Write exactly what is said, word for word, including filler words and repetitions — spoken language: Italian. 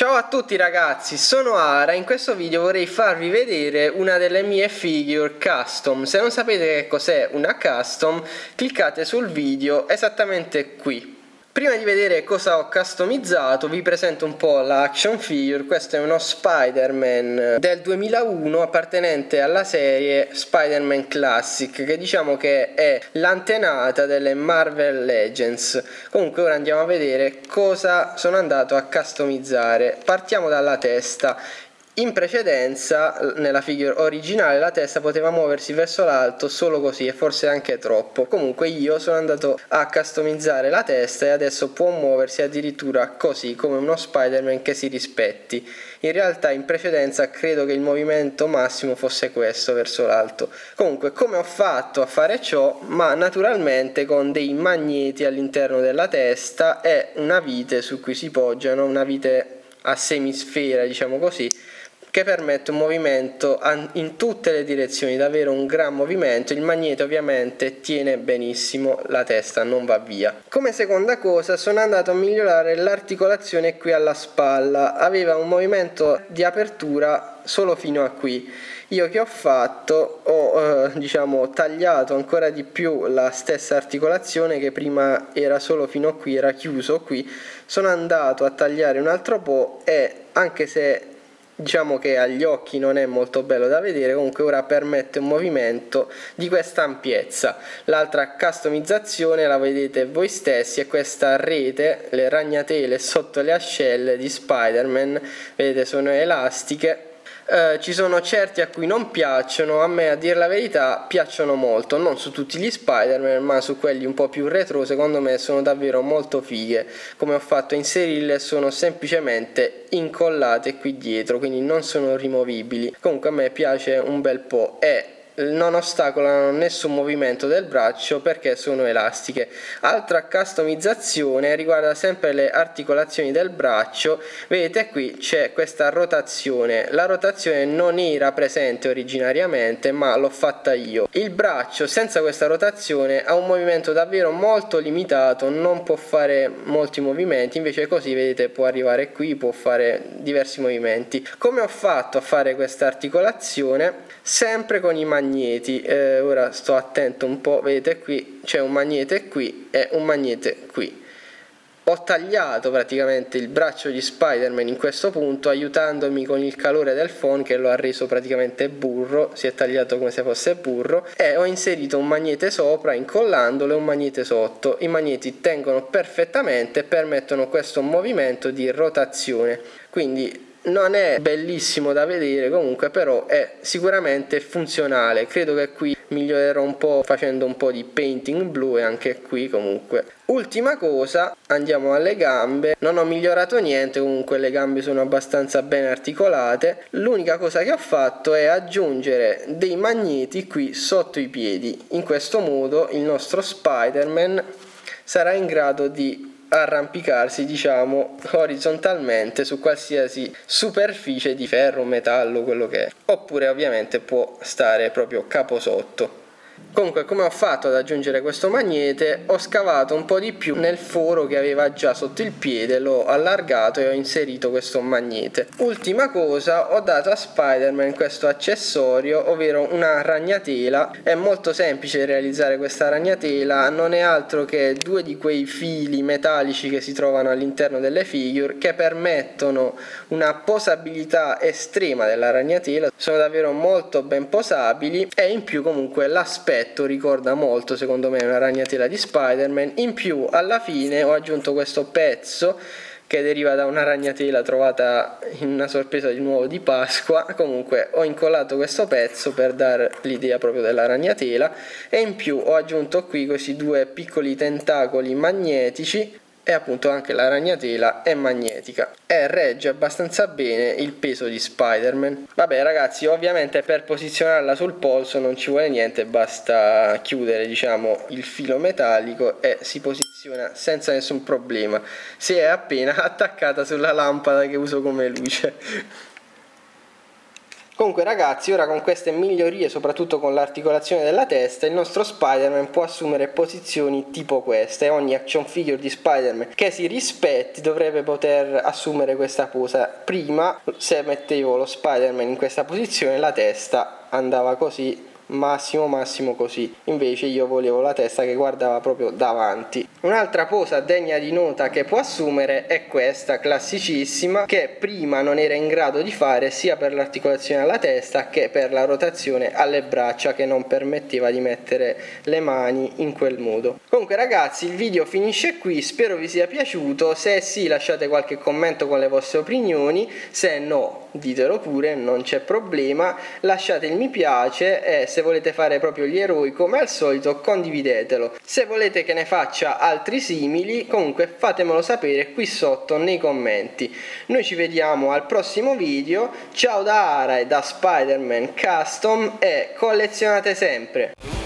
Ciao a tutti ragazzi, sono Ara e in questo video vorrei farvi vedere una delle mie figure custom. Se non sapete che cos'è una custom, cliccate sul video esattamente qui. Prima di vedere cosa ho customizzato vi presento un po' la action figure. Questo è uno Spider-Man del duemilauno appartenente alla serie Spider-Man Classic, che diciamo che è l'antenata delle Marvel Legends. Comunque ora andiamo a vedere cosa sono andato a customizzare. Partiamo dalla testa. In precedenza, nella figure originale, la testa poteva muoversi verso l'alto solo così e forse anche troppo. Comunque io sono andato a customizzare la testa e adesso può muoversi addirittura così, come uno Spider-Man che si rispetti. In realtà in precedenza credo che il movimento massimo fosse questo, verso l'alto. Comunque come ho fatto a fare ciò? Ma naturalmente con dei magneti all'interno della testa e una vite su cui si poggiano, una vite a semisfera, diciamo così, che permette un movimento in tutte le direzioni, davvero un gran movimento. Il magnete ovviamente tiene benissimo la testa, non va via. Come seconda cosa sono andato a migliorare l'articolazione qui alla spalla. Aveva un movimento di apertura solo fino a qui. Io che ho fatto? Ho eh, diciamo tagliato ancora di più la stessa articolazione che prima era solo fino a qui, era chiuso qui. Sono andato a tagliare un altro po' e anche se diciamo che agli occhi non è molto bello da vedere, comunque ora permette un movimento di questa ampiezza. L'altra customizzazione la vedete voi stessi, è questa rete, le ragnatele sotto le ascelle di Spider-Man, vedete sono elastiche. Uh, ci sono certi a cui non piacciono, a me a dire la verità piacciono molto, non su tutti gli Spider-Man ma su quelli un po' più retro, secondo me sono davvero molto fighe. Come ho fatto a inserirle, sono semplicemente incollate qui dietro, quindi non sono rimovibili. Comunque a me piace un bel po' e non ostacolano nessun movimento del braccio perché sono elastiche. Altra customizzazione riguarda sempre le articolazioni del braccio. Vedete qui c'è questa rotazione. La rotazione non era presente originariamente ma l'ho fatta io. Il braccio senza questa rotazione ha un movimento davvero molto limitato, non può fare molti movimenti, invece così vedete può arrivare qui, può fare diversi movimenti. Come ho fatto a fare questa articolazione? Sempre con i magneti. Eh, ora sto attento un po', vedete qui c'è un magnete qui e un magnete qui. Ho tagliato praticamente il braccio di Spider-Man in questo punto, aiutandomi con il calore del phon che lo ha reso praticamente burro, si è tagliato come se fosse burro, e ho inserito un magnete sopra incollandolo e un magnete sotto. I magneti tengono perfettamente e permettono questo movimento di rotazione, quindi non è bellissimo da vedere, comunque però è sicuramente funzionale. Credo che qui migliorerò un po' facendo un po' di painting blu e anche qui comunque. Ultima cosa, andiamo alle gambe. Non ho migliorato niente, comunque le gambe sono abbastanza ben articolate. L'unica cosa che ho fatto è aggiungere dei magneti qui sotto i piedi. In questo modo il nostro Spider-Man sarà in grado di arrampicarsi diciamo orizzontalmente su qualsiasi superficie di ferro, metallo, quello che è, oppure ovviamente può stare proprio capo sotto. Comunque come ho fatto ad aggiungere questo magnete? Ho scavato un po' di più nel foro che aveva già sotto il piede, l'ho allargato e ho inserito questo magnete. Ultima cosa, ho dato a Spider-Man questo accessorio, ovvero una ragnatela. È molto semplice realizzare questa ragnatela, non è altro che due di quei fili metallici che si trovano all'interno delle figure che permettono una posabilità estrema della ragnatela. Sono davvero molto ben posabili e in più comunque l'aspetto ricorda molto secondo me una ragnatela di Spider-Man. In più alla fine ho aggiunto questo pezzo che deriva da una ragnatela trovata in una sorpresa di nuovo di Pasqua. Comunque ho incollato questo pezzo per dare l'idea proprio della ragnatela e in più ho aggiunto qui questi due piccoli tentacoli magnetici e appunto anche la ragnatela è magnetica e regge abbastanza bene il peso di Spider-Man. Vabbè ragazzi, ovviamente per posizionarla sul polso non ci vuole niente, basta chiudere diciamo il filo metallico e si posiziona senza nessun problema, si è appena attaccata sulla lampada che uso come luce. Comunque ragazzi, ora con queste migliorie, soprattutto con l'articolazione della testa, il nostro Spider-Man può assumere posizioni tipo questa, e ogni action figure di Spider-Man che si rispetti dovrebbe poter assumere questa posa. Prima, se mettevo lo Spider-Man in questa posizione, la testa andava così, massimo massimo così, invece io volevo la testa che guardava proprio davanti. Un'altra posa degna di nota che può assumere è questa, classicissima, che prima non era in grado di fare sia per l'articolazione alla testa che per la rotazione alle braccia, che non permetteva di mettere le mani in quel modo. Comunque ragazzi, il video finisce qui, spero vi sia piaciuto. Se sì, lasciate qualche commento con le vostre opinioni, se no ditelo pure, non c'è problema. Lasciate il mi piace e se volete fare proprio gli eroi come al solito condividetelo. Se volete che ne faccia altri simili, comunque fatemelo sapere qui sotto nei commenti. Noi ci vediamo al prossimo video. Ciao da Ara e da Spider-Man Custom, e collezionate sempre!